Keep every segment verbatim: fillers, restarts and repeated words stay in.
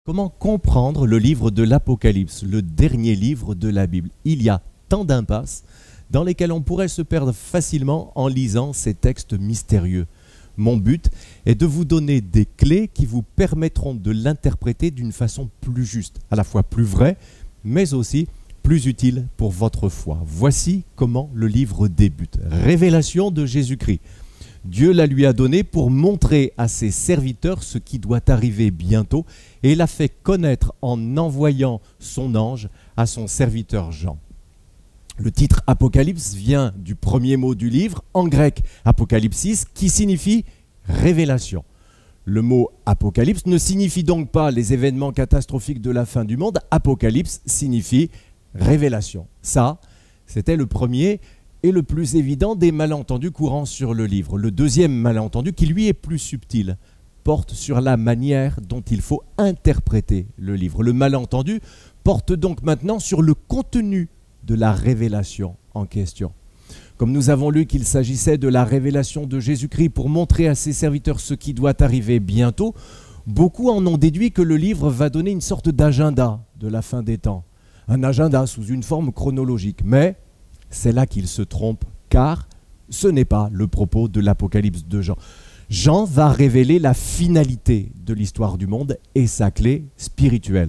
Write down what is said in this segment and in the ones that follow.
Comment comprendre le livre de l'Apocalypse, le dernier livre de la Bible? Il y a tant d'impasses dans lesquelles on pourrait se perdre facilement en lisant ces textes mystérieux. Mon but est de vous donner des clés qui vous permettront de l'interpréter d'une façon plus juste, à la fois plus vraie, mais aussi plus utile pour votre foi. Voici comment le livre débute. Révélation de Jésus-Christ. Dieu la lui a donnée pour montrer à ses serviteurs ce qui doit arriver bientôt et l'a fait connaître en envoyant son ange à son serviteur Jean. Le titre Apocalypse vient du premier mot du livre, en grec apokalypsis, qui signifie révélation. Le mot apocalypse ne signifie donc pas les événements catastrophiques de la fin du monde. Apocalypse signifie révélation. Ça, c'était le premier et le plus évident des malentendus courants sur le livre. Le deuxième malentendu, qui lui est plus subtil, porte sur la manière dont il faut interpréter le livre. Le malentendu porte donc maintenant sur le contenu de la révélation en question. Comme nous avons lu qu'il s'agissait de la révélation de Jésus-Christ pour montrer à ses serviteurs ce qui doit arriver bientôt, beaucoup en ont déduit que le livre va donner une sorte d'agenda de la fin des temps. Un agenda sous une forme chronologique, mais c'est là qu'il se trompe, car ce n'est pas le propos de l'Apocalypse de Jean. Jean va révéler la finalité de l'histoire du monde et sa clé spirituelle.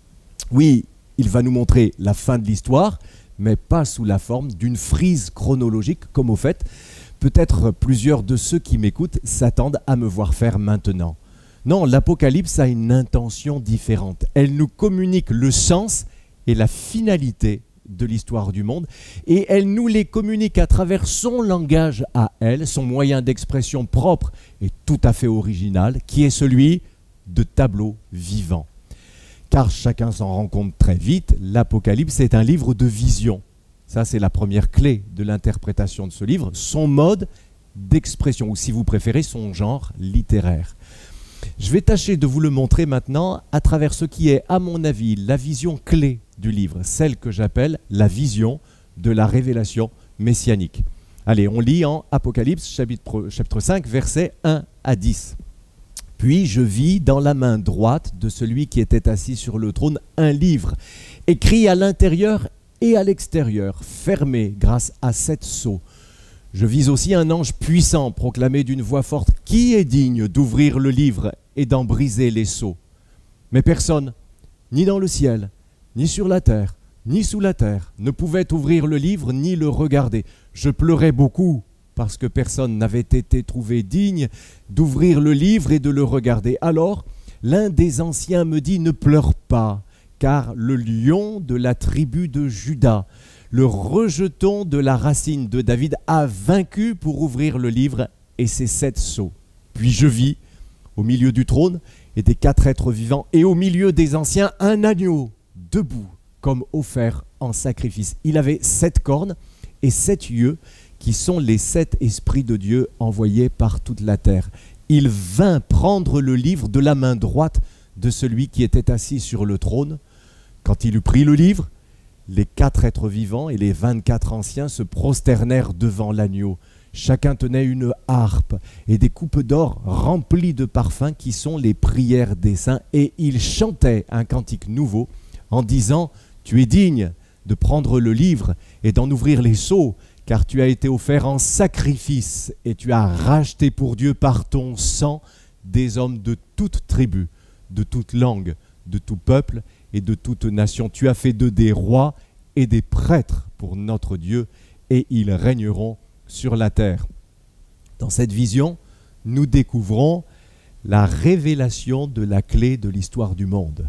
Oui, il va nous montrer la fin de l'histoire, mais pas sous la forme d'une frise chronologique, comme au fait, peut-être plusieurs de ceux qui m'écoutent s'attendent à me voir faire maintenant. Non, l'Apocalypse a une intention différente. Elle nous communique le sens et la finalité de l'histoire du monde, et elle nous les communique à travers son langage à elle, son moyen d'expression propre et tout à fait original, qui est celui de tableaux vivants. Car chacun s'en rend compte très vite, l'Apocalypse est un livre de vision. Ça, c'est la première clé de l'interprétation de ce livre, son mode d'expression, ou si vous préférez, son genre littéraire. Je vais tâcher de vous le montrer maintenant à travers ce qui est, à mon avis, la vision clé du livre, celle que j'appelle la vision de la révélation messianique. Allez, on lit en Apocalypse, chapitre, chapitre cinq, versets un à dix. « Puis je vis dans la main droite de celui qui était assis sur le trône un livre, écrit à l'intérieur et à l'extérieur, fermé grâce à sept sceaux. Je vis aussi un ange puissant proclamer d'une voix forte « Qui est digne d'ouvrir le livre et d'en briser les sceaux ?» Mais personne, ni dans le ciel, ni sur la terre, ni sous la terre, ne pouvait ouvrir le livre ni le regarder. Je pleurais beaucoup parce que personne n'avait été trouvé digne d'ouvrir le livre et de le regarder. Alors, l'un des anciens me dit « Ne pleure pas, car le lion de la tribu de Juda, le rejeton de la racine de David, a vaincu pour ouvrir le livre et ses sept sceaux. Puis je vis, au milieu du trône et des quatre êtres vivants, et au milieu des anciens, un agneau debout, comme offert en sacrifice. Il avait sept cornes et sept yeux, qui sont les sept esprits de Dieu envoyés par toute la terre. Il vint prendre le livre de la main droite de celui qui était assis sur le trône. Quand il eut pris le livre, les quatre êtres vivants et les vingt-quatre anciens se prosternèrent devant l'agneau. Chacun tenait une harpe et des coupes d'or remplies de parfums qui sont les prières des saints, et ils chantaient un cantique nouveau en disant « Tu es digne de prendre le livre et d'en ouvrir les sceaux, car tu as été offert en sacrifice et tu as racheté pour Dieu par ton sang des hommes de toute tribu, de toute langue, de tout peuple et de toute nation. Tu as fait d'eux des rois et des prêtres pour notre Dieu, et ils régneront sur la terre. » Dans cette vision, nous découvrons la révélation de la clé de l'histoire du monde,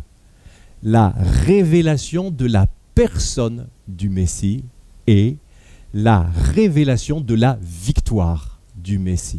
la révélation de la personne du Messie et la révélation de la victoire du Messie.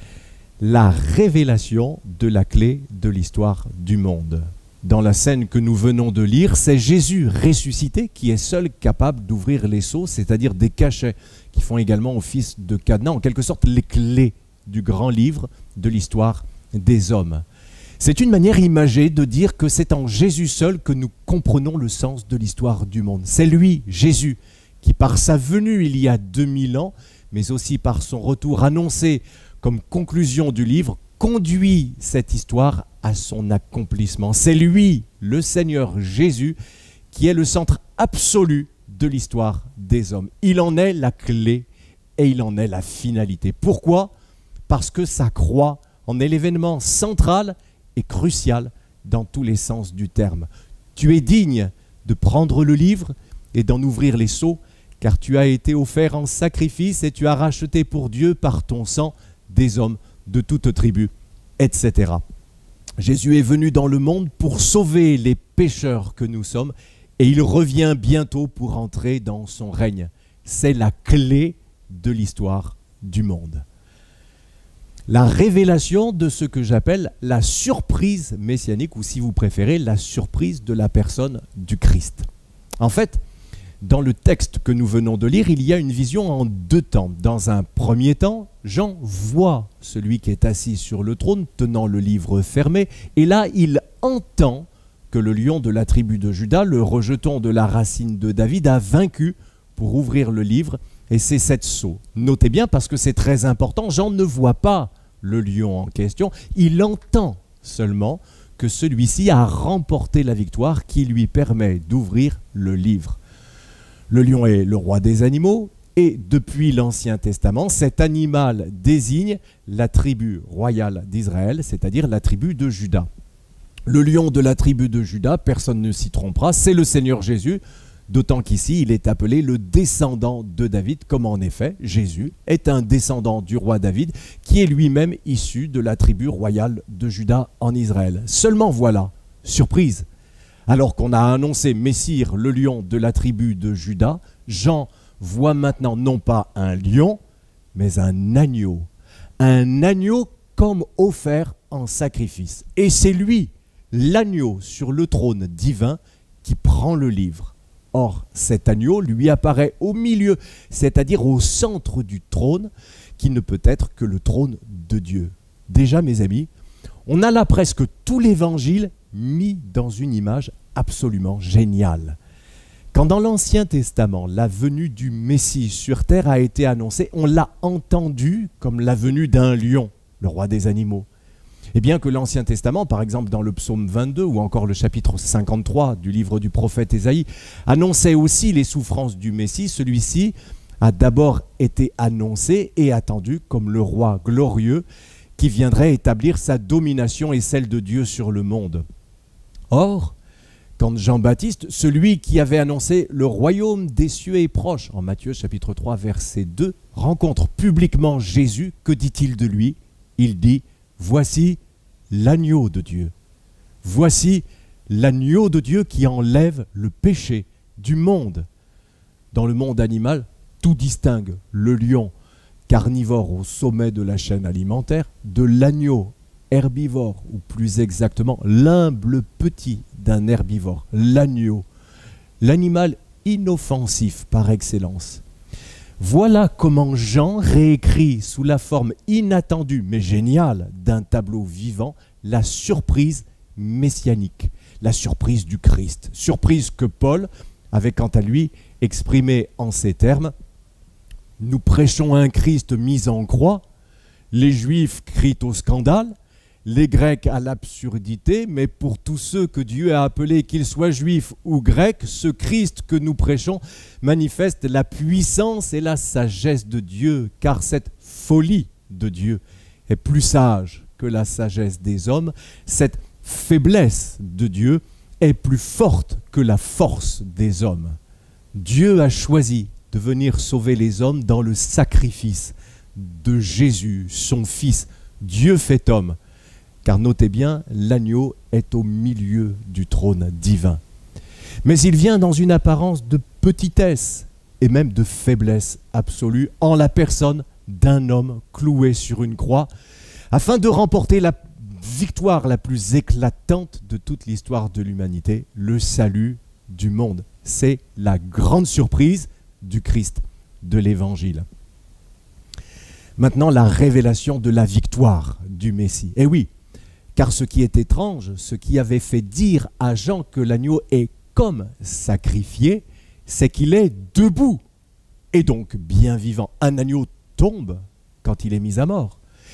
La révélation de la clé de l'histoire du monde. Dans la scène que nous venons de lire, c'est Jésus ressuscité qui est seul capable d'ouvrir les sceaux, c'est-à-dire des cachets qui font également office de cadenas, en quelque sorte les clés du grand livre de l'histoire des hommes. C'est une manière imagée de dire que c'est en Jésus seul que nous comprenons le sens de l'histoire du monde. C'est lui, Jésus, qui par sa venue il y a deux mille ans, mais aussi par son retour annoncé comme conclusion du livre, conduit cette histoire à son accomplissement. C'est lui, le Seigneur Jésus, qui est le centre absolu de l'histoire des hommes. Il en est la clé et il en est la finalité. Pourquoi ? Parce que sa croix en est l'événement central et crucial dans tous les sens du terme. Tu es digne de prendre le livre et d'en ouvrir les sceaux, car tu as été offert en sacrifice et tu as racheté pour Dieu par ton sang des hommes de toute tribu, et cetera. Jésus est venu dans le monde pour sauver les pécheurs que nous sommes et il revient bientôt pour entrer dans son règne. C'est la clé de l'histoire du monde. La révélation de ce que j'appelle la surprise messianique, ou si vous préférez, la surprise de la personne du Christ. En fait, dans le texte que nous venons de lire, il y a une vision en deux temps. Dans un premier temps, Jean voit celui qui est assis sur le trône, tenant le livre fermé, et là, il entend que le lion de la tribu de Juda, le rejeton de la racine de David, a vaincu pour ouvrir le livre, et c'est sept sceaux. Notez bien, parce que c'est très important, Jean ne voit pas le lion en question, il entend seulement que celui-ci a remporté la victoire qui lui permet d'ouvrir le livre. Le lion est le roi des animaux et depuis l'Ancien Testament, cet animal désigne la tribu royale d'Israël, c'est-à-dire la tribu de Juda. Le lion de la tribu de Juda, personne ne s'y trompera, c'est le Seigneur Jésus, d'autant qu'ici il est appelé le descendant de David, comme en effet Jésus est un descendant du roi David qui est lui-même issu de la tribu royale de Juda en Israël. Seulement voilà, surprise, alors qu'on a annoncé Messire, le lion de la tribu de Juda, Jean voit maintenant non pas un lion, mais un agneau. Un agneau comme offert en sacrifice. Et c'est lui, l'agneau sur le trône divin, qui prend le livre. Or, cet agneau lui apparaît au milieu, c'est-à-dire au centre du trône, qui ne peut être que le trône de Dieu. Déjà, mes amis, on a là presque tout l'évangile mis dans une image absolument géniale. Quand dans l'Ancien Testament, la venue du Messie sur terre a été annoncée, on l'a entendu comme la venue d'un lion, le roi des animaux. Et bien que l'Ancien Testament, par exemple dans le psaume vingt-deux ou encore le chapitre cinquante-trois du livre du prophète Ésaïe, annonçait aussi les souffrances du Messie, celui-ci a d'abord été annoncé et attendu comme le roi glorieux qui viendrait établir sa domination et celle de Dieu sur le monde. Or, quand Jean-Baptiste, celui qui avait annoncé le royaume des cieux est proche, en Matthieu chapitre trois verset deux, rencontre publiquement Jésus, que dit-il de lui? Il dit « Voici l'agneau de Dieu. Voici l'agneau de Dieu qui enlève le péché du monde. » Dans le monde animal, tout distingue le lion carnivore au sommet de la chaîne alimentaire de l'agneau herbivore, ou plus exactement l'humble petit d'un herbivore, l'agneau, l'animal inoffensif par excellence. Voilà comment Jean réécrit sous la forme inattendue mais géniale d'un tableau vivant la surprise messianique, la surprise du Christ, surprise que Paul avait quant à lui exprimée en ces termes: « Nous prêchons un Christ mis en croix, les Juifs crient au scandale, les Grecs à l'absurdité, mais pour tous ceux que Dieu a appelés, qu'ils soient juifs ou grecs, ce Christ que nous prêchons manifeste la puissance et la sagesse de Dieu, car cette folie de Dieu est plus sage que la sagesse des hommes, cette faiblesse de Dieu est plus forte que la force des hommes. Dieu a choisi de venir sauver les hommes dans le sacrifice de Jésus, son Fils, Dieu fait homme. Car notez bien, l'agneau est au milieu du trône divin. Mais il vient dans une apparence de petitesse et même de faiblesse absolue en la personne d'un homme cloué sur une croix, afin de remporter la victoire la plus éclatante de toute l'histoire de l'humanité, le salut du monde. C'est la grande surprise du Christ de l'Évangile. Maintenant, la révélation de la victoire du Messie. Eh oui, car ce qui est étrange, ce qui avait fait dire à Jean que l'agneau est comme sacrifié, c'est qu'il est debout et donc bien vivant. Un agneau tombe quand il est mis à mort.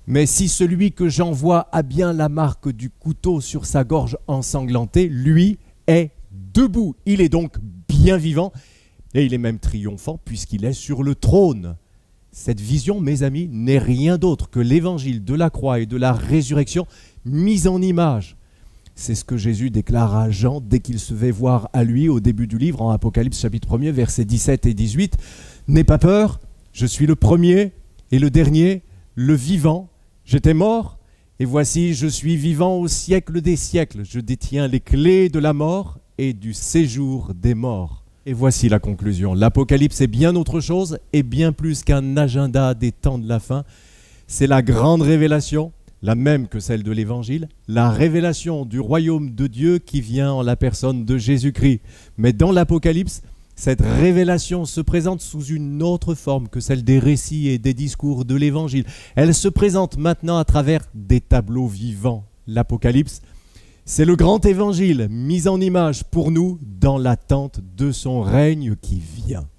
Mais si celui que j'envoie a bien la marque du couteau sur sa gorge ensanglantée, lui est debout. Il est donc bien vivant et il est même triomphant puisqu'il est sur le trône. Cette vision, mes amis, n'est rien d'autre que l'évangile de la croix et de la résurrection mise en image. C'est ce que Jésus déclare à Jean dès qu'il se fait voir à lui au début du livre en Apocalypse chapitre premier, versets dix-sept et dix-huit. « N'aie pas peur, je suis le premier et le dernier, le vivant. J'étais mort et voici je suis vivant au siècle des siècles. Je détiens les clés de la mort et du séjour des morts. » Et voici la conclusion. L'Apocalypse est bien autre chose et bien plus qu'un agenda des temps de la fin. C'est la grande révélation, la même que celle de l'Évangile, la révélation du royaume de Dieu qui vient en la personne de Jésus-Christ. Mais dans l'Apocalypse, cette révélation se présente sous une autre forme que celle des récits et des discours de l'Évangile. Elle se présente maintenant à travers des tableaux vivants. L'Apocalypse, c'est le grand évangile mis en image pour nous dans l'attente de son règne qui vient.